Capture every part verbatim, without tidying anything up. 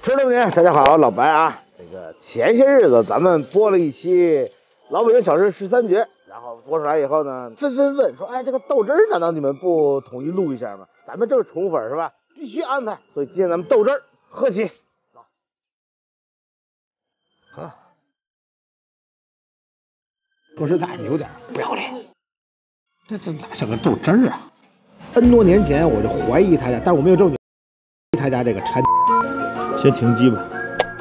吃东西，大家好，老白啊。这个前些日子咱们播了一期老北京小吃十三绝，然后播出来以后呢，纷纷问说，哎，这个豆汁儿难道你们不统一录一下吗？咱们这个宠粉是吧？必须安排，所以今天咱们豆汁儿喝起。啊，说实在的有点不要脸，这这哪像个豆汁儿啊 ？N 多年前我就怀疑他家，但是我没有证据。他家这个掺，先停机吧。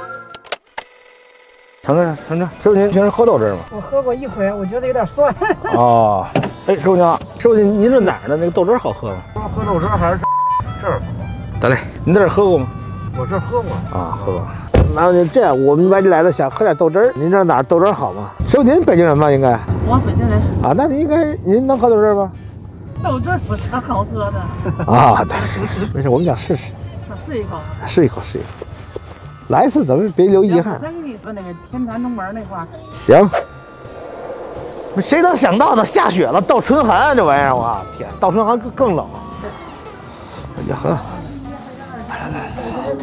尝尝尝尝，师傅您平时喝豆汁儿吗？ 我喝过一回，我觉得有点酸。 哦，哎，师傅您好，师傅您您是哪儿的？那个豆汁儿好喝吗？ 喝豆汁儿还是这儿？ 得嘞，您在这儿喝过吗？ 我这儿喝过啊，喝过。那您这样，我们外地来的想喝点豆汁儿，您知道哪儿豆汁儿好吗？师傅您北京人吗？应该。 我北京人。 啊，那您应该您能喝豆汁儿吗？ 豆汁儿不是好喝的。 啊，对，没事，我们想试试。 试一口。 试一口，试一口。来一次咱们别留遗憾。 说那个天坛中门那块儿。 行。谁能想到呢？下雪了，倒春寒这玩意儿，我天，倒春寒更更冷。哎呀呵，来来来，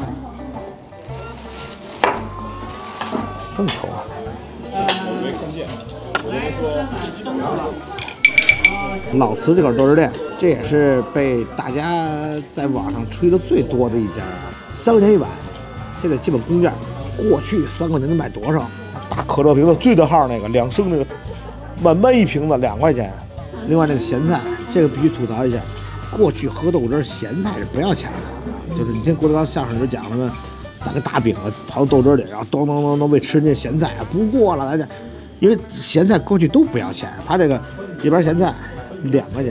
这么稠啊！我没看见，我就说老慈这口豆汁店，这也是被大家在网上吹的最多的一家啊，三块钱一碗，现在基本公价。过去三块钱能买多少？大可乐瓶子最大号那个两升那个，满满一瓶子两块钱。另外那个咸菜，这个必须吐槽一下，过去喝豆汁咸菜是不要钱的，就是你听郭德纲相声就讲了嘛，打个大饼子刨豆汁里，然后咚咚咚咚喂吃那咸菜，不过了大家，因为咸菜过去都不要钱，他这个一盘咸菜两块钱，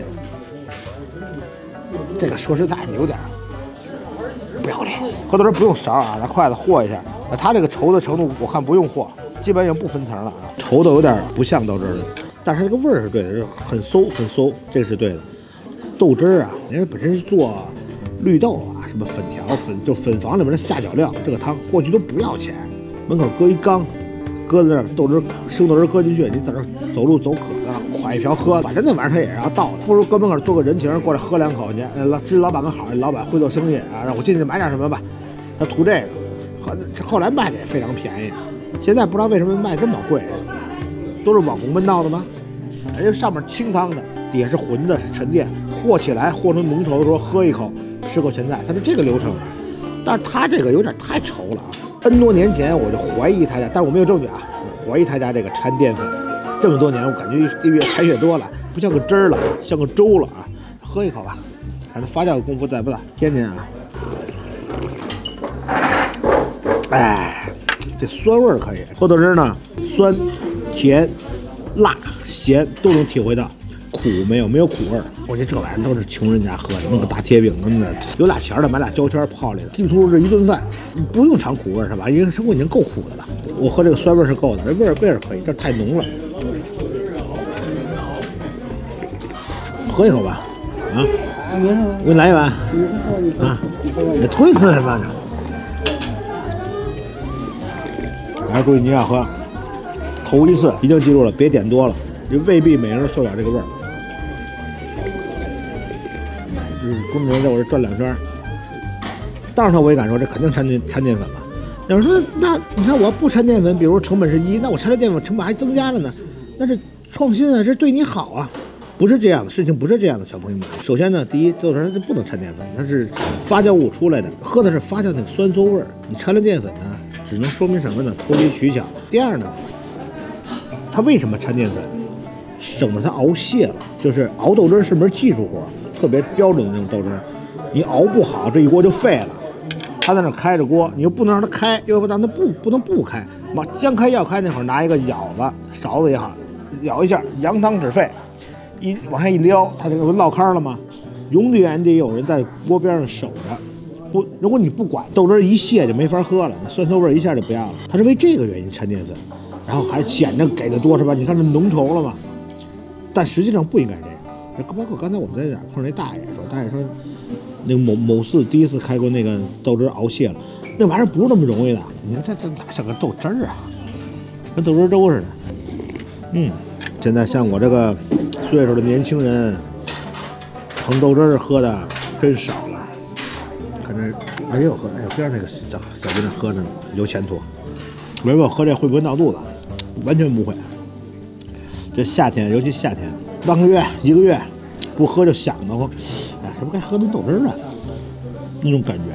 这个说实在的有点不要脸。喝豆汁不用勺啊，拿筷子和一下。它这个稠的程度我看不用和，基本上不分层了啊，稠的有点不像豆汁的，但是这个味儿是对的，是很馊很馊，这个是对的。豆汁啊，人家本身是做绿豆啊，什么粉条粉就粉房里面的下脚料，这个汤过去都不要钱，门口搁一缸，搁在那儿豆汁生豆汁搁进去，你在这走路走渴了，㧟一瓢喝，反正那玩意儿他也要倒的，不如搁门口做个人情过来喝两口去，老知老板跟好，老板会做生意啊，让我进去买点什么吧，他图这个。后来卖的也非常便宜，现在不知道为什么卖这么贵，都是网红门道的吗？人家上面清汤的，底下是浑的，是沉淀，和起来和成浓稠的时候喝一口，吃口咸菜，它是这个流程。但是他这个有点太稠了啊 ！N 多年前我就怀疑他家，但是我没有证据啊，我怀疑他家这个掺淀粉。这么多年我感觉越掺越多了，不像个汁儿了，像个粥了啊！喝一口吧，看它发酵的功夫在不在？天天啊！哎，这酸味儿可以，喝豆汁呢，酸、甜、辣、咸都能体会到，苦没有，没有苦味儿。我觉得这玩意儿都是穷人家喝的，弄个大铁饼子那有俩钱的买俩胶圈泡里的，净突这一顿饭不用尝苦味是吧？因为生活已经够苦的了，我喝这个酸味是够的，这味儿味儿可以，这太浓了。喝一口吧，啊，我给你来一碗，啊，你推辞什么呢？还是注意你要喝，头一次一定记住了，别点多了，这未必每个人都受了这个味儿。就是公屏在我这转两圈，当然我也敢说这肯定掺淀掺淀粉了。要说那你看我不掺淀粉，比如成本是一，那我掺了淀粉成本还增加了呢，那是创新啊，这对你好啊，不是这样的事情，不是这样的，小朋友们。首先呢，第一，豆汁它不能掺淀粉，它是发酵物出来的，喝的是发酵那个酸馊味儿，你掺了淀粉呢？只能说明什么呢？投机取巧。第二呢，它为什么掺淀粉？省得它熬泄了。就是熬豆汁是门技术活，特别标准的那种豆汁，你熬不好，这一锅就废了。它在那开着锅，你又不能让它开，又不让它不不能不开。嘛，将开要开那会儿，拿一个舀子、勺子也好，舀一下，扬汤止沸，一往下一撩，它这个不落糠了吗？永远得有人在锅边上守着。不，如果你不管，豆汁一泄就没法喝了，那酸馊味一下就不要了。它是为这个原因掺淀粉，然后还显着给的多是吧？你看这浓稠了嘛，但实际上不应该这样。包括刚才我们在哪碰上那大爷说，大爷说那个某某寺第一次开过那个豆汁熬泄了，那玩意儿不是那么容易的。你看这这哪像个豆汁儿啊，跟豆汁粥似的。嗯，现在像我这个岁数的年轻人，捧豆汁儿喝的真少了。 看这，哎呦喝，哎呦边上那个小小姑娘喝着呢，有前途。我问我喝这会不会闹肚子？完全不会。这夏天，尤其夏天，半个月、一个月不喝就想得慌，哎，是不是该喝点豆汁儿了？那种感觉。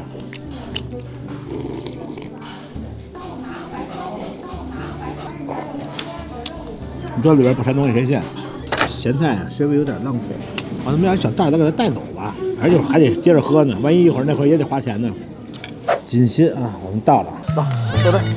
你这里边不掺东西谁信？咸菜啊，稍微有点浪费。我他妈要小袋儿，咱给它带走吧。反正就是还得接着喝呢，万一一会儿那会儿也得花钱呢。锦心啊，我们到了，到，对对。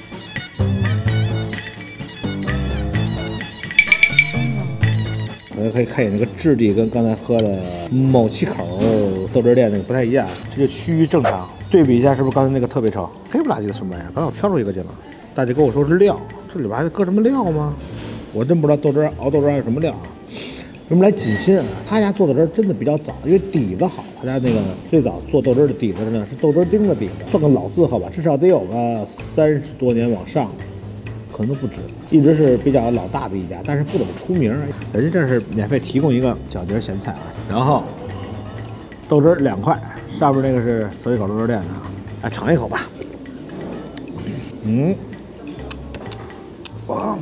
大家可以看一眼那个质地，跟刚才喝的某七口豆汁店那个不太一样，这就趋于正常。对比一下，是不是刚才那个特别臭？黑不拉几的什么玩意儿？刚才我挑出一个去了，大姐跟我说是料，这里边还搁什么料吗？我真不知道豆汁熬豆汁还有什么料啊。我们来锦心啊，他家做豆汁真的比较早，因为底子好。他家那个最早做豆汁的底子呢是豆汁丁的底子，算个老字号吧，至少得有个三十多年往上。可能不止，一直是比较老大的一家，但是不怎么出名。人家这是免费提供一个小碟咸菜啊，然后豆汁两块，上面那个是所以口豆汁店的啊，来尝一口吧。嗯，哇，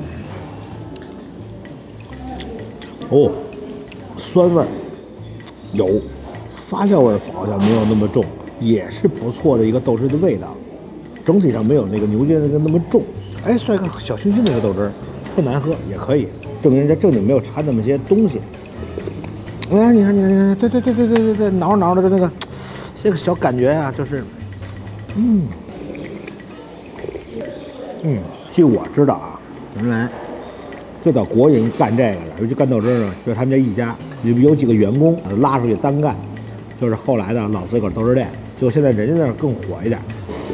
哦，酸味儿有，发酵味儿好像没有那么重，也是不错的一个豆汁的味道，整体上没有那个牛筋那个那么重。哎，算一个小清新的一个豆汁儿，不难喝，也可以证明人家正经没有掺那么些东西。哎，你看，你看，你看，对对对对对对对，挠着挠着就那个这个小感觉呀、啊，就是，嗯嗯，据我知道啊，原来最早国营干这个的，尤其干豆汁呢，就是他们家一家有有几个员工拉出去单干，就是后来的老自个儿豆汁店，就现在人家那儿更火一点。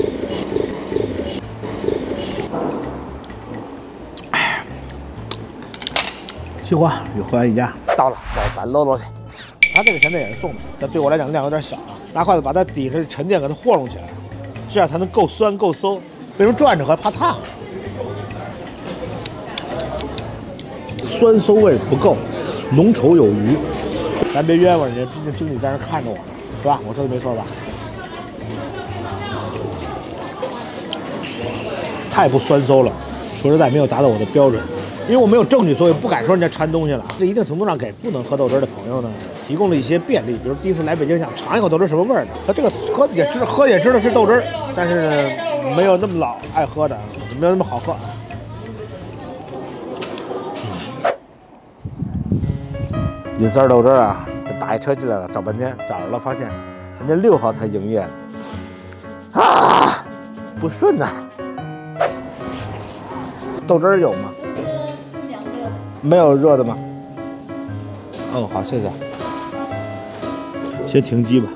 西瓜与河源一家到了，再咱搂搂去。它这个咸菜也是送的，但对我来讲量有点小啊。拿筷子把它底下沉淀给它和拢起来，这样才能够酸够馊。为什么转着喝？怕烫。酸馊味不够，浓稠有余。咱别冤枉人家，毕竟经理在那看着我呢，是吧？我说的没错吧？太不酸馊了，说实在没有达到我的标准。因为我没有证据，所以不敢说人家掺东西了。这一定程度上给不能喝豆汁的朋友呢，提供了一些便利。比如第一次来北京想尝一口豆汁什么味儿的，他这个喝也知喝也知道是豆汁，但是呢没有那么老爱喝的，没有那么好喝。银丝豆汁啊，打一车进来了，找半天找着了，发现人家六号才营业啊，不顺呐、啊。豆汁有吗？没有热的吗？哦，好，谢谢。先停机吧。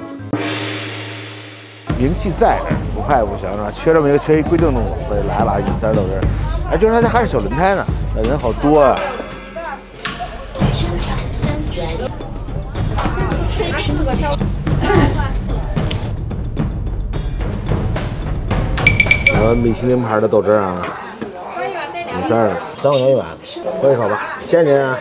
名气在这儿，不快不行是吧？缺这么一个缺一规定动作，所以来了，银丝豆汁。哎，就是他家还是小轮胎呢，那人好多啊。然后米其林牌的豆汁啊。五十二，三块钱一碗，喝一口吧，谢谢您啊。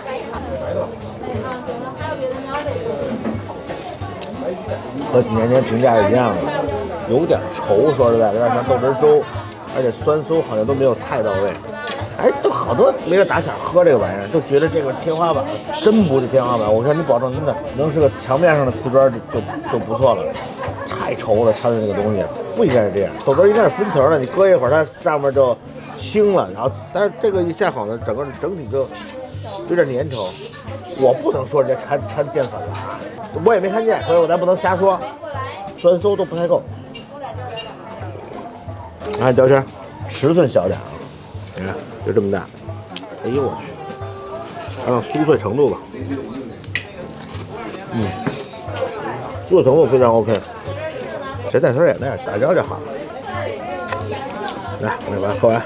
和几年前评价是一样的，有点稠，说实在，有点像豆汁粥，而且酸馊好像都没有太到位。哎，都好多没有打小喝这个玩意儿，都觉得这个天花板，真不是天花板。我看你保证真的能是个墙面上的瓷砖就就就不错了。太稠了，掺的那个东西不应该是这样，豆汁应该是分层的，你搁一会儿它上面就。轻了，然后但是这个一下好呢，整个整体就有点粘稠。我不能说人家掺掺淀粉了啊，我也没看见，所以我咱不能瞎说。酸馊都不太够。你看标签，尺寸小点啊，你看就这么大。哎呦我去，看看酥脆程度吧。嗯，酥脆程度非常 OK。咸菜丝也那样，打焦就好了。来，我给把它喝完。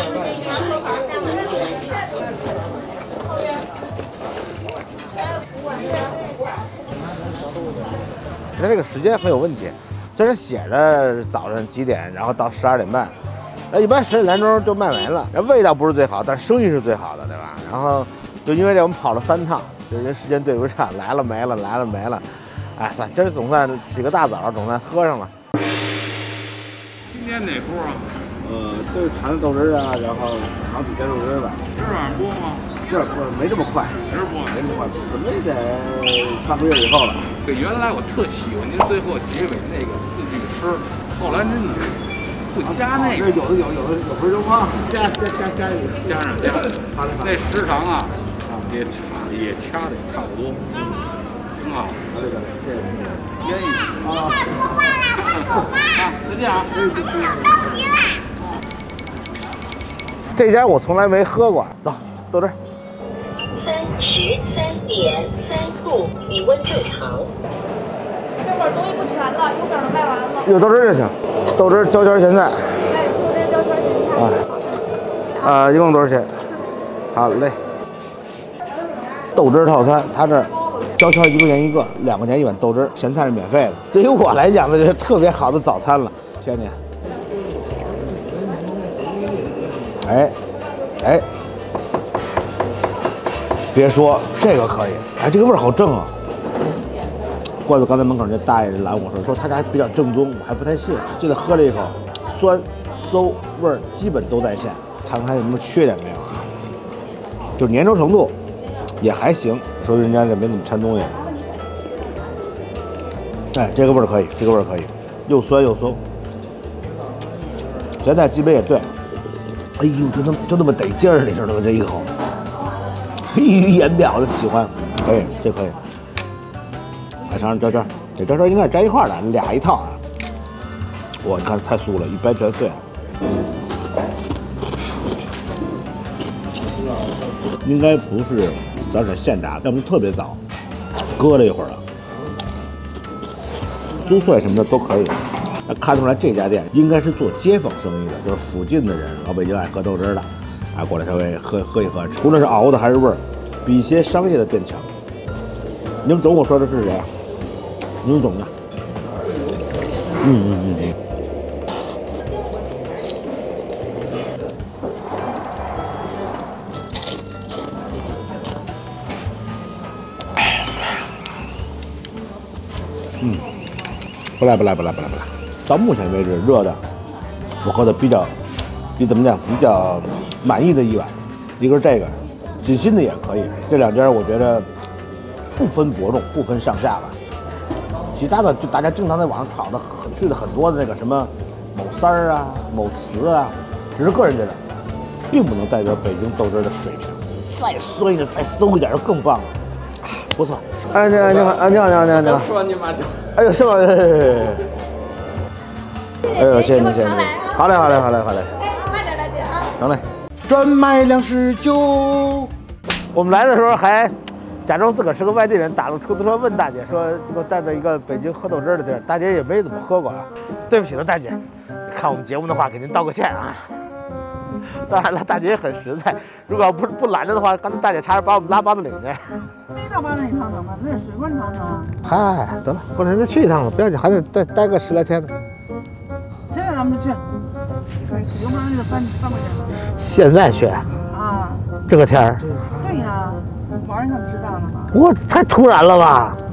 它这个时间很有问题，虽然写着早上几点，然后到十二点半，那一般十点来钟就卖没了。然后味道不是最好，但生意是最好的，对吧？然后就因为这我们跑了三趟，就人时间对不上，来了没了，来了没了。哎，算今儿总算起个大早，总算喝上了。 今年哪户啊？ 呃，这产豆汁啊，然后厂底下豆汁吧。 今儿晚上播吗？ 这不没这么快， 今儿播， 没这么快，准备得半个月以后了。 对，原来我特喜欢您最后结尾那个四句诗，后来真的不加那个， 有的有，有的有时候忘，加加加加一个， 加上加上，那时长啊也差也掐的也差不多，挺好。 好嘞，好嘞，谢谢您。 愿意啊。啊，再见啊。 这家我从来没喝过，走，豆汁。 三十三点三度，体温正常。 这会儿东西不全了，右边都卖完了。 有豆汁就行，豆汁焦圈咸菜。 哎，豆汁焦圈咸菜。 啊，啊，一共多少钱？好嘞。豆汁套餐，它这儿焦圈一块钱一个，两块钱一碗豆汁，咸菜是免费的。对于我来讲呢，这是特别好的早餐了，谢谢你。哎，哎，别说这个可以，哎，这个味儿好正啊！怪不得刚才门口那大爷拦我说，说他家比较正宗，我还不太信。这个喝了一口，酸、馊味儿基本都在线，看看有什么缺点没有啊？就是粘稠程度也还行，说人家这没怎么掺东西。哎，这个味儿可以，这个味儿可以，又酸又馊，咸菜基本也对。哎呦，就那么就那么得劲儿，你知道吗？这一口，溢于言表的喜欢，可以，这可以。来尝尝这这，这这这应该是粘一块儿的，俩一套啊。哇，你看太酥了，一掰全碎了。应该不是咱这现炸，要不特别早，搁了一会儿了。酥脆什么的都可以。看出来这家店应该是做街坊生意的，就是附近的人，老北京爱喝豆汁的，啊，过来稍微喝喝一喝，无论是熬的还是味儿，比一些商业的店强。你们懂我说的是谁啊？你们懂的。嗯嗯嗯嗯。嗯，不赖不赖不赖不赖不赖。到目前为止，热的我喝的比较，比怎么讲比较满意的一碗，一个是这个，锦心的也可以。这两家我觉得不分伯仲，不分上下吧。其他的就大家经常在网上炒的很去的很多的那个什么某三儿啊、某瓷啊，只是个人觉得，并不能代表北京豆汁的水平。再酸一点，再馊一点就更棒了，不错。哎，你好，你好，啊，你好，你好，你好，你好。 说你妈就。 哎呦，是吗？哎呦，谢谢您，谢谢您。好嘞，好嘞，好嘞，好嘞。 哎，慢点，大姐啊。 行嘞。专卖粮食酒。我们来的时候还假装自个儿是个外地人，打了出租车问大姐说，给我带到一个北京喝豆汁的地儿。大姐也没怎么喝过啊。对不起了，大姐，看我们节目的话，给您道个歉啊。当然了，大姐也很实在，如果要不不拦着的话，刚才大姐差点把我们拉包子岭去。 没到八里长城吧？那是水关长城。 嗨，得了，过两天再去一趟吧，不要紧，还得再待个十来天呢。 现在咱们就去，有可能就三三块钱了。 现在去啊？ 这个天儿？ 对呀，晚上想吃饭了吗？ 我太突然了吧！